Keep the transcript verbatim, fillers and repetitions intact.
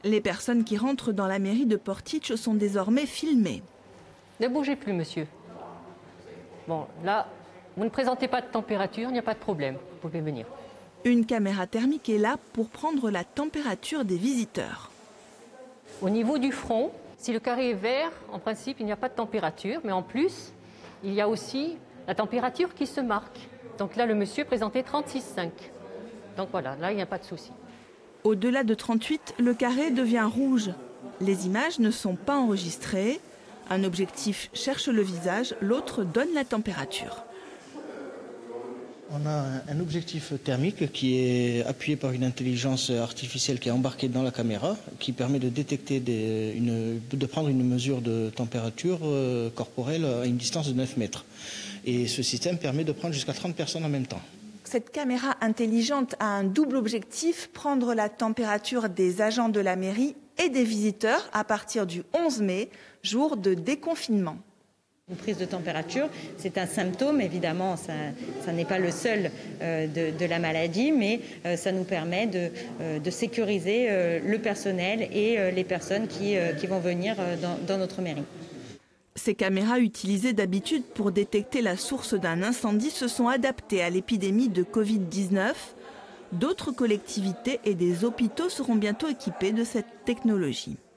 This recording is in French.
Les personnes qui rentrent dans la mairie de Portici sont désormais filmées. Ne bougez plus, monsieur. Bon, là, vous ne présentez pas de température, il n'y a pas de problème, vous pouvez venir. Une caméra thermique est là pour prendre la température des visiteurs. Au niveau du front, si le carré est vert, en principe, il n'y a pas de température, mais en plus, il y a aussi la température qui se marque. Donc là, le monsieur présentait trente-six virgule cinq. Donc voilà, là, il n'y a pas de souci. Au-delà de trente-huit, le carré devient rouge. Les images ne sont pas enregistrées. Un objectif cherche le visage, l'autre donne la température. On a un objectif thermique qui est appuyé par une intelligence artificielle qui est embarquée dans la caméra, qui permet de détecter des, une, de prendre une mesure de température corporelle à une distance de neuf mètres. Et ce système permet de prendre jusqu'à trente personnes en même temps. Cette caméra intelligente a un double objectif, prendre la température des agents de la mairie et des visiteurs à partir du onze mai, jour de déconfinement. Une prise de température, c'est un symptôme, évidemment, ça, ça n'est pas le seul euh, de, de la maladie, mais euh, ça nous permet de, euh, de sécuriser euh, le personnel et euh, les personnes qui, euh, qui vont venir euh, dans, dans notre mairie. Ces caméras utilisées d'habitude pour détecter la source d'un incendie se sont adaptées à l'épidémie de Covid dix-neuf. D'autres collectivités et des hôpitaux seront bientôt équipés de cette technologie.